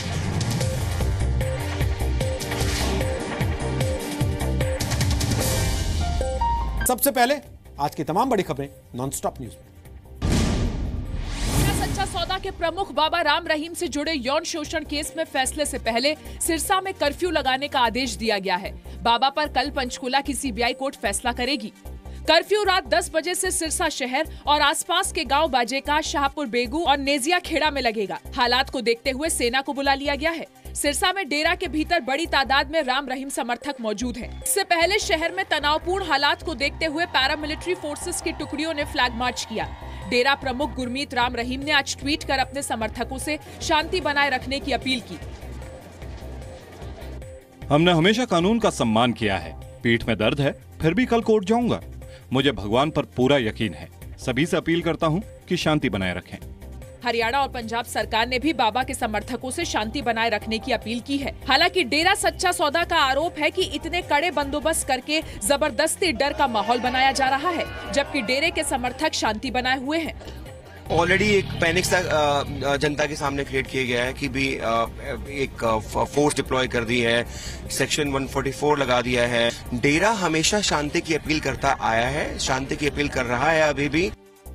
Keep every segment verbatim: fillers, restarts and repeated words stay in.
सबसे पहले आज की तमाम बड़ी खबरें नॉनस्टॉप न्यूज में। सच्चा सौदा के प्रमुख बाबा राम रहीम से जुड़े यौन शोषण केस में फैसले से पहले सिरसा में कर्फ्यू लगाने का आदेश दिया गया है। बाबा पर कल पंचकुला की सीबीआई कोर्ट फैसला करेगी। कर्फ्यू रात दस बजे से सिरसा शहर और आसपास के गांव बाजेका, शाहपुर बेगू और नेजिया खेड़ा में लगेगा। हालात को देखते हुए सेना को बुला लिया गया है। सिरसा में डेरा के भीतर बड़ी तादाद में राम रहीम समर्थक मौजूद हैं। इससे पहले शहर में तनावपूर्ण हालात को देखते हुए पैरामिलिट्री फोर्सेस की टुकड़ियों ने फ्लैग मार्च किया। डेरा प्रमुख गुरमीत राम रहीम ने आज ट्वीट कर अपने समर्थकों से शांति बनाए रखने की अपील की। हमने हमेशा कानून का सम्मान किया है। पीठ में दर्द है, फिर भी कल कोर्ट जाऊंगा। मुझे भगवान पर पूरा यकीन है। सभी से अपील करता हूं कि शांति बनाए रखें। हरियाणा और पंजाब सरकार ने भी बाबा के समर्थकों से शांति बनाए रखने की अपील की है। हालांकि डेरा सच्चा सौदा का आरोप है कि इतने कड़े बंदोबस्त करके जबरदस्ती डर का माहौल बनाया जा रहा है, जबकि डेरे के समर्थक शांति बनाए हुए हैं। ऑलरेडी एक पैनिक जनता के सामने क्रिएट किया गया है कि भी एक फोर्स डिप्लॉय कर दी है, सेक्शन एक सौ चौवालीस लगा दिया है। डेरा हमेशा शांति की अपील करता आया है, शांति की अपील कर रहा है अभी भी।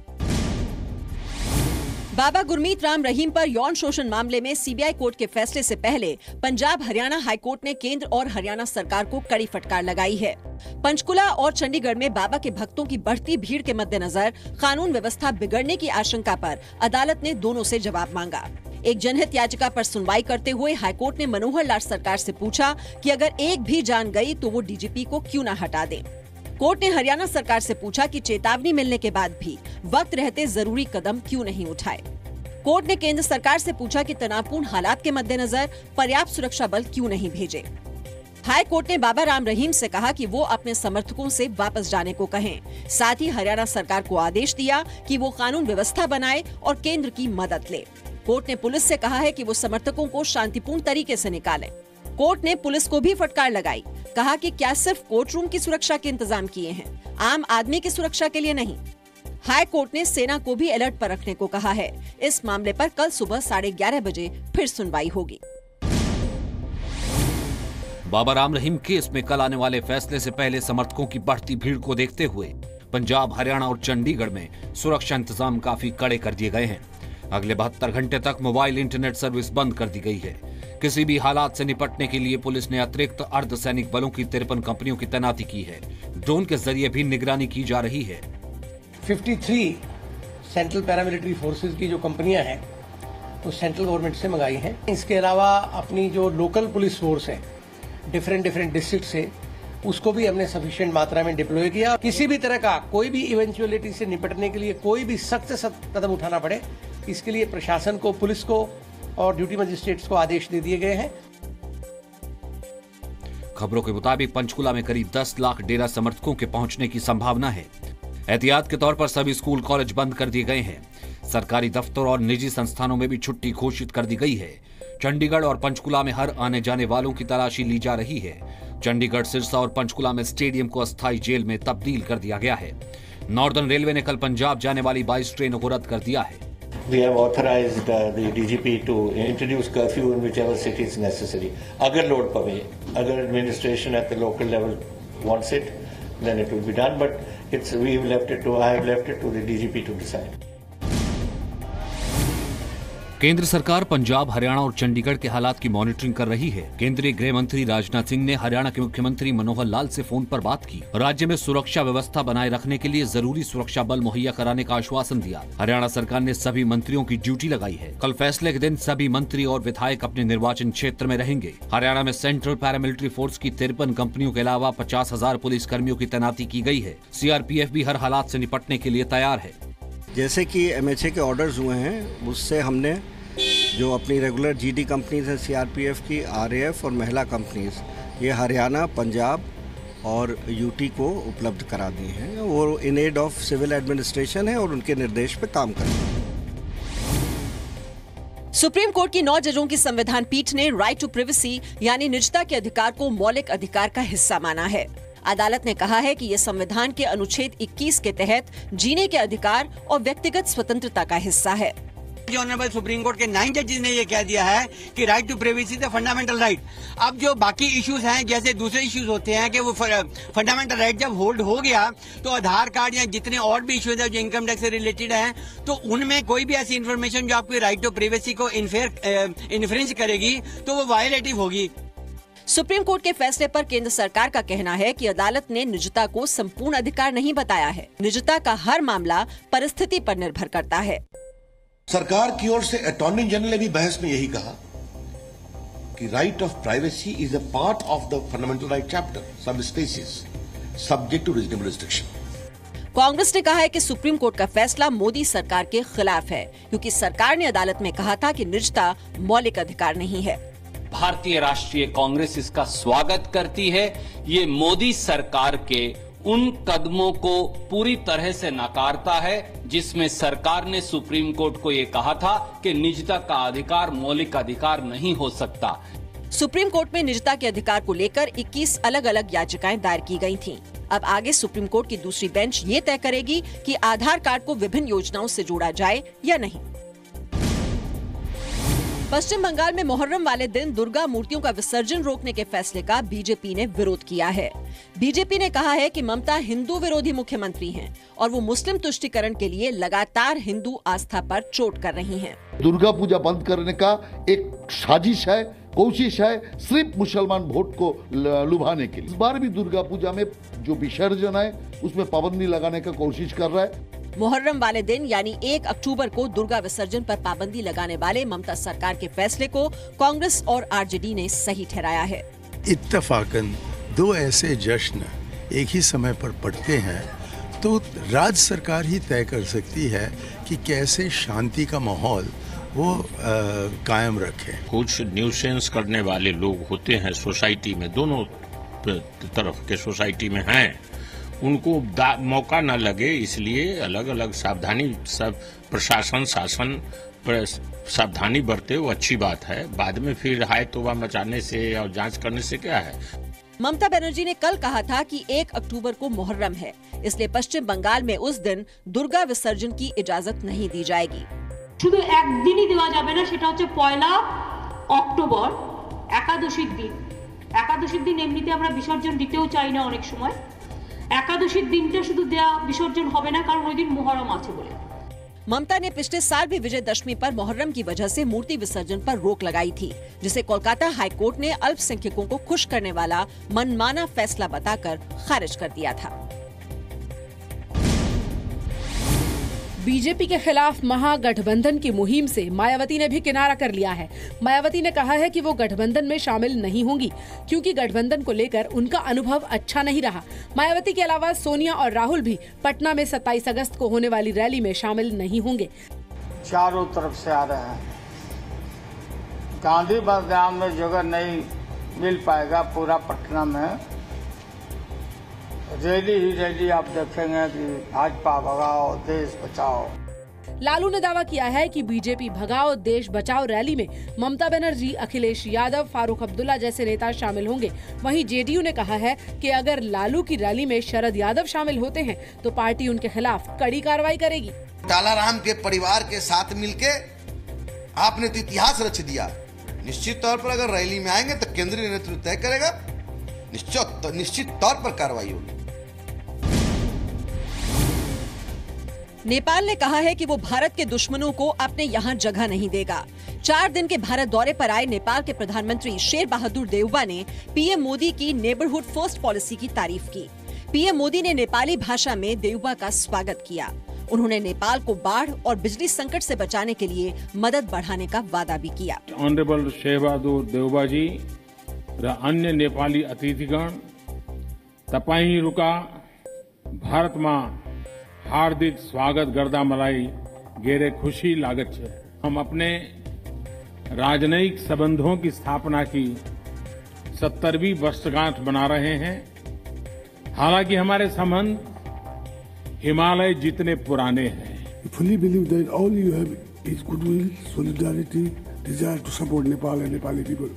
बाबा गुरमीत राम रहीम पर यौन शोषण मामले में सीबीआई कोर्ट के फैसले से पहले पंजाब हरियाणा हाईकोर्ट ने केंद्र और हरियाणा सरकार को कड़ी फटकार लगाई है। पंचकुला और चंडीगढ़ में बाबा के भक्तों की बढ़ती भीड़ के मद्देनजर कानून व्यवस्था बिगड़ने की आशंका पर अदालत ने दोनों से जवाब मांगा। एक जनहित याचिका पर सुनवाई करते हुए हाईकोर्ट ने मनोहर लाल सरकार से पूछा कि अगर एक भी जान गई तो वो डीजीपी को क्यों न हटा दें। कोर्ट ने हरियाणा सरकार से पूछा कि चेतावनी मिलने के बाद भी वक्त रहते जरूरी कदम क्यों नहीं उठाए। कोर्ट ने केंद्र सरकार से पूछा कि तनावपूर्ण हालात के मद्देनजर पर्याप्त सुरक्षा बल क्यों नहीं भेजे। हाई कोर्ट ने बाबा राम रहीम से कहा कि वो अपने समर्थकों से वापस जाने को कहें। साथ ही हरियाणा सरकार को आदेश दिया कि वो कानून व्यवस्था बनाए और केंद्र की मदद ले। कोर्ट ने पुलिस से कहा है कि वो समर्थकों को शांतिपूर्ण तरीके से निकाले। कोर्ट ने पुलिस को भी फटकार लगाई, कहा कि क्या सिर्फ कोर्ट रूम की सुरक्षा के इंतजाम किए हैं, आम आदमी की सुरक्षा के लिए नहीं। हाई कोर्ट ने सेना को भी अलर्ट पर रखने को कहा है। इस मामले पर कल सुबह साढ़े ग्यारह बजे फिर सुनवाई होगी। बाबा राम रहीम केस में कल आने वाले फैसले से पहले समर्थकों की बढ़ती भीड़ को देखते हुए पंजाब, हरियाणा और चंडीगढ़ में सुरक्षा इंतजाम काफी कड़े कर दिए गए हैं। अगले बहत्तर घंटे तक मोबाइल इंटरनेट सर्विस बंद कर दी गई है। किसी भी हालात से निपटने के लिए पुलिस ने अतिरिक्त अर्धसैनिक बलों की तिरपन कंपनियों की तैनाती की है। ड्रोन के जरिए भी निगरानी की जा रही है। तिरेपन सेंट्रल पैरामिलिट्री फोर्सेस की जो कंपनियां हैं वो सेंट्रल गवर्नमेंट से मंगाई हैं। इसके अलावा अपनी जो लोकल पुलिस फोर्स है डिफरेंट डिफरेंट डिस्ट्रिक्ट से, उसको भी हमने सफिशिएंट मात्रा में डिप्लॉय किया। किसी भी तरह का कोई भी इवेंचुअलिटी से निपटने के लिए कोई भी सख्त से सख्त कदम उठाना पड़े, इसके लिए प्रशासन को, पुलिस को और ड्यूटी मजिस्ट्रेट्स को आदेश दे दिए गए हैं। खबरों के मुताबिक पंचकुला में करीब दस लाख डेरा समर्थकों के पहुंचने की संभावना है। एहतियात के तौर पर सभी स्कूल कॉलेज बंद कर दिए गए हैं। सरकारी दफ्तर और निजी संस्थानों में भी छुट्टी घोषित कर दी गई है। चंडीगढ़ और पंचकुला में हर आने जाने वालों की तलाशी ली जा रही है। चंडीगढ़, सिरसा और पंचकुला में स्टेडियम को अस्थायी जेल में तब्दील कर दिया गया है। नॉर्दर्न रेलवे ने कल पंजाब जाने वाली बाईस ट्रेनों को रद्द कर दिया है। We have authorized uh, the D G P to introduce curfew in whichever city is necessary. अगर लोड पवे, अगर administration at the local level wants it, then it will be done. But it's we have left it to I have left it to the D G P to decide. केंद्र सरकार पंजाब, हरियाणा और चंडीगढ़ के हालात की monitoring कर रही है। केंद्रीय गृह मंत्री राजनाथ सिंह ने हरियाणा के मुख्यमंत्री मनोहर लाल से फोन पर बात की। राज्य में सुरक्षा व्यवस्था बनाए रखने के लिए जरूरी सुरक्षा बल मुहैया कराने का आश्वासन दिया। हरियाणा सरकार ने सभी मंत्रियों की ड्यूटी लगाई है। कल फैसले के दिन सभी मंत्री और विधायक अपने निर्वाचन क्षेत्र में रहेंगे। हरियाणा में सेंट्रल पैरामिलिट्री फोर्स की तिरपन कंपनियों के अलावा पचास हजार पुलिस कर्मियों की तैनाती की गई है। सीआरपीएफ भी हर हालात से निपटने के लिए तैयार है। जैसे कि एमएचए के ऑर्डर्स हुए हैं, उससे हमने जो अपनी रेगुलर जीडी कंपनीज है, सीआरपीएफ की, आरएएफ और महिला कंपनीज, ये हरियाणा, पंजाब और यूटी को उपलब्ध करा दी हैं। वो in aid of civil administration है और उनके निर्देश पे काम कर रहे हैं। सुप्रीम कोर्ट की नौ जजों की संविधान पीठ ने राइट टू प्रिवेसी यानी निजता के अधिकार को मौलिक अधिकार का हिस्सा माना है। अदालत ने कहा है कि यह संविधान के अनुच्छेद इक्कीस के तहत जीने के अधिकार और व्यक्तिगत स्वतंत्रता का हिस्सा है। जो ऑनरेबल सुप्रीम कोर्ट के नाइन जजेस ने ये कह दिया है कि right to privacy is fundamental right. अब जो बाकी इश्यूज हैं, जैसे दूसरे इश्यूज होते हैं कि वो फंडामेंटल राइट जब होल्ड हो गया तो आधार कार्ड या जितने और भी इश्यूज हैं जो इनकम टैक्स से रिलेटेड हैं, तो उनमें कोई भी ऐसी इन्फॉर्मेशन जो आपकी राइट टू प्राइवेसी को इन्फेयर इन्फ्रिंज करेगी तो वो वायलेटिव होगी। सुप्रीम कोर्ट के फैसले पर केंद्र सरकार का कहना है कि अदालत ने निजता को संपूर्ण अधिकार नहीं बताया है। निजता का हर मामला परिस्थिति पर निर्भर करता है। सरकार की ओर से अटॉर्नी जनरल ने भी बहस में यही कहा कि right of privacy is a part of the fundamental right chapter subspecies subject to reasonable restriction. Congress ने कहा है कि सुप्रीम कोर्ट का फैसला मोदी सरकार के खिलाफ है, क्योंकि सरकार ने अदालत में कहा था कि निजता मौलिक अधिकार नहीं है। भारतीय राष्ट्रीय कांग्रेस इसका स्वागत करती है। ये मोदी सरकार के उन कदमों को पूरी तरह से नकारता है जिसमें सरकार ने सुप्रीम कोर्ट को ये कहा था कि निजता का अधिकार मौलिक अधिकार नहीं हो सकता। सुप्रीम कोर्ट में निजता के अधिकार को लेकर इक्कीस अलग अलग याचिकाएं दायर की गई थीं। अब आगे सुप्रीम कोर्ट की दूसरी बेंच ये तय करेगी कि आधार कार्ड को विभिन्न योजनाओं से जोड़ा जाए या नहीं। पश्चिम बंगाल में मुहर्रम वाले दिन दुर्गा मूर्तियों का विसर्जन रोकने के फैसले का बीजेपी ने विरोध किया है। बीजेपी ने कहा है कि ममता हिंदू विरोधी मुख्यमंत्री हैं और वो मुस्लिम तुष्टीकरण के लिए लगातार हिंदू आस्था पर चोट कर रही हैं। दुर्गा पूजा बंद करने का एक साजिश है, कोशिश है, सिर्फ मुसलमान वोट को लुभाने के लिए। इस बार भी दुर्गा पूजा में जो विसर्जन है उसमें पाबंदी लगाने का कोशिश कर रहा है। मुहर्रम वाले दिन यानी एक अक्टूबर को दुर्गा विसर्जन पर पाबंदी लगाने वाले ममता सरकार के फैसले को कांग्रेस और आरजेडी ने सही ठहराया है। इत्तफाकन दो ऐसे जश्न एक ही समय पर पड़ते हैं तो राज्य सरकार ही तय कर सकती है कि कैसे शांति का माहौल वो आ, कायम रखे। कुछ न्यूसेंस करने वाले लोग होते हैं सोसाइटी में, दोनों तरफ के सोसाइटी में हैं, उनको मौका न लगे इसलिए अलग अलग सावधानी सब प्रशासन शासन सावधानी बरते, वो अच्छी बात है। बाद में फिर हाय तौबा मचाने से और जांच करने से क्या है। ममता बनर्जी ने कल कहा था कि एक अक्टूबर को मुहर्रम है, इसलिए पश्चिम बंगाल में उस दिन दुर्गा विसर्जन की इजाजत नहीं दी जाएगी। শুধু একদিনই দেওয়া যাবে না, সেটা হচ্ছে পয়লা অক্টোবর একাদশীর দিন। একাদশীর দিন এমনিতে আমরা বিসর্জন দিতেও চাই না, অনেক সময় একাদশীর দিনটা শুধু দেয়া বিসর্জন হবে না, কারণ ওই দিন মুহররম আছে বলে। ममता ने पिछले साल भी विजयदशमी पर मुहर्रम की वजह से मूर्ति विसर्जन पर रोक लगाई थी, जिसे कोलकाता हाईकोर्ट ने अल्पसंख्यकों को खुश करने वाला मनमाना फैसला बताकर खारिज कर दिया था। बीजेपी के खिलाफ महागठबंधन की मुहिम से मायावती ने भी किनारा कर लिया है। मायावती ने कहा है कि वो गठबंधन में शामिल नहीं होंगी क्योंकि गठबंधन को लेकर उनका अनुभव अच्छा नहीं रहा। मायावती के अलावा सोनिया और राहुल भी पटना में सत्ताईस अगस्त को होने वाली रैली में शामिल नहीं होंगे। चारों तरफ से आ रहे हैं, गांधी मैदान में जगह नहीं मिल पाएगा। पूरा पटना में रैली ही रैली आप देखेंगे कि भाजपा भगाओ देश बचाओ। लालू ने दावा किया है कि बीजेपी भगाओ देश बचाओ रैली में ममता बनर्जी, अखिलेश यादव, फारूक अब्दुल्ला जैसे नेता शामिल होंगे। वहीं जेडीयू ने कहा है कि अगर लालू की रैली में शरद यादव शामिल होते हैं तो पार्टी उनके खिलाफ कड़ी कार्रवाई करेगी। टालाराम के परिवार के साथ मिलके आपने तो इतिहास रच दिया। निश्चित तौर पर अगर रैली में आएंगे तो केंद्रीय नेतृत्व तय करेगा, निश्चित निश्चित तौर पर कार्रवाई होगी। नेपाल ने कहा है कि वो भारत के दुश्मनों को अपने यहाँ जगह नहीं देगा। चार दिन के भारत दौरे पर आए नेपाल के प्रधानमंत्री शेर बहादुर देउबा ने पीएम मोदी की नेबरहुड फर्स्ट पॉलिसी की तारीफ की। पीएम मोदी ने नेपाली भाषा में देउबा का स्वागत किया। उन्होंने नेपाल को बाढ़ और बिजली संकट से बचाने के लिए मदद बढ़ाने का वादा भी किया। ऑनरेबल शेर बहादुर देउबा जी र अन्य नेपाली अतिथिगण तपाईंहरूका भारतमा हार्दिक स्वागत गर्दा मलाई घेरै खुशी लागत है। हम अपने राजनयिक संबंधों की स्थापना की सत्तरवीं वर्षगांठ मना रहे हैं। हालांकि हमारे संबंध हिमालय जितने पुराने हैं। fully believe that all you have is goodwill, solidarity, desire to support Nepal and Nepali people.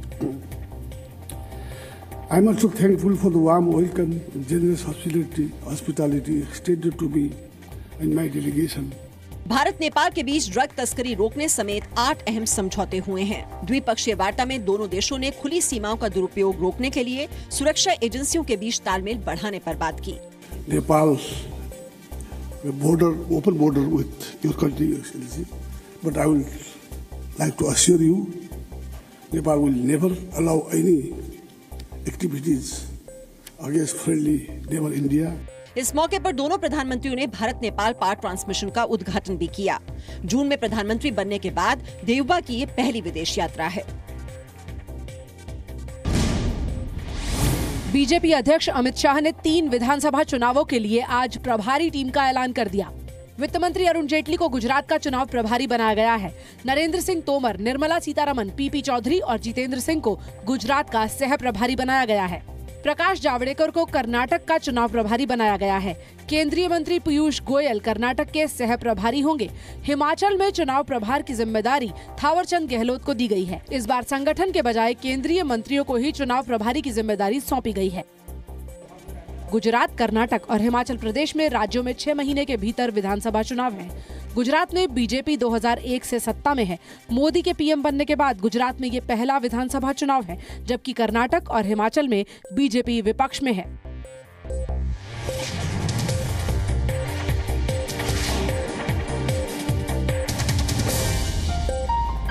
I am also thankful for the warm welcome and generous hospitality, hospitality extended to me and my delegation. Bharat Nepal के बीच drug तस्करी रोकने समेत आठ अहम समझौते हुए हैं। द्विपक्षीय वार्ता में दोनों देशों ने खुली सीमाओं का दुरुपयोग रोकने के लिए सुरक्षा एजेंसियों के बीच तालमेल बढ़ाने पर बात की। Nepal border, open border with your country, Excellency, but I would like to assure you, Nepal will never allow any activities against friendly neighbor India. इस मौके पर दोनों प्रधानमंत्रियों ने भारत नेपाल पावर ट्रांसमिशन का उद्घाटन भी किया। जून में प्रधानमंत्री बनने के बाद देवबा की ये पहली विदेश यात्रा है। बीजेपी अध्यक्ष अमित शाह ने तीन विधानसभा चुनावों के लिए आज प्रभारी टीम का ऐलान कर दिया। वित्त मंत्री अरुण जेटली को गुजरात का चुनाव प्रभारी बनाया गया है। नरेंद्र सिंह तोमर, निर्मला सीतारमन, पीपी चौधरी और जितेंद्र सिंह को गुजरात का सह प्रभारी बनाया गया है। प्रकाश जावड़ेकर को कर्नाटक का चुनाव प्रभारी बनाया गया है। केंद्रीय मंत्री पीयूष गोयल कर्नाटक के सह प्रभारी होंगे। हिमाचल में चुनाव प्रभार की जिम्मेदारी थावरचंद गहलोत को दी गई है। इस बार संगठन के बजाय केंद्रीय मंत्रियों को ही चुनाव प्रभारी की जिम्मेदारी सौंपी गई है। गुजरात, कर्नाटक और हिमाचल प्रदेश में राज्यों में छह महीने के भीतर विधानसभा चुनाव है। गुजरात में बीजेपी दो हज़ार एक से सत्ता में है। मोदी के पीएम बनने के बाद गुजरात में ये पहला विधानसभा चुनाव है, जबकि कर्नाटक और हिमाचल में बीजेपी विपक्ष में है।